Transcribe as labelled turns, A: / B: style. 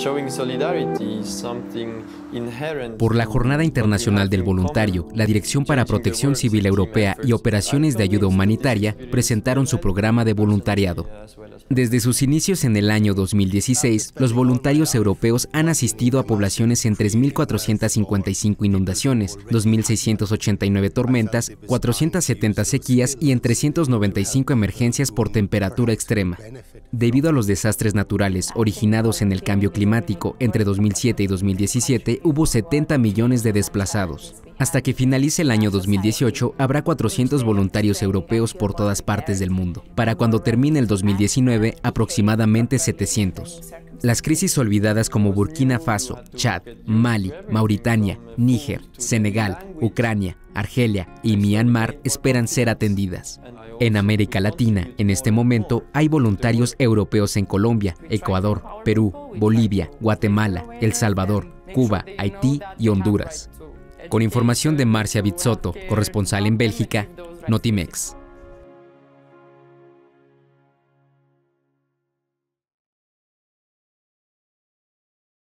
A: Por la Jornada Internacional del Voluntario, la Dirección para Protección Civil Europea y Operaciones de Ayuda Humanitaria presentaron su programa de voluntariado. Desde sus inicios en el año 2016, los voluntarios europeos han asistido a poblaciones en 3.455 inundaciones, 2.689 tormentas, 470 sequías y en 395 emergencias por temperatura extrema. Debido a los desastres naturales originados en el cambio climático entre 2007 y 2017, hubo 70 millones de desplazados. Hasta que finalice el año 2018, habrá 400 voluntarios europeos por todas partes del mundo. Para cuando termine el 2019, aproximadamente 700. Las crisis olvidadas como Burkina Faso, Chad, Mali, Mauritania, Níger, Senegal, Ucrania, Argelia y Myanmar esperan ser atendidas. En América Latina, en este momento, hay voluntarios europeos en Colombia, Ecuador, Perú, Bolivia, Guatemala, El Salvador, Cuba, Haití y Honduras. Con información de Marcia Bizzotto, corresponsal en Bélgica, Notimex.